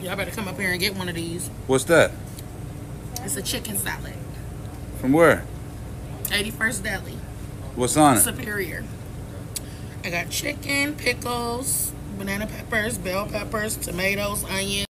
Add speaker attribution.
Speaker 1: Y'all better come up here and get one of these.
Speaker 2: What's that?
Speaker 1: It's a chicken salad.
Speaker 2: From where?
Speaker 1: 81st Deli.
Speaker 2: What's on it?
Speaker 1: Superior. I got chicken, pickles, banana peppers, bell peppers, tomatoes, onions.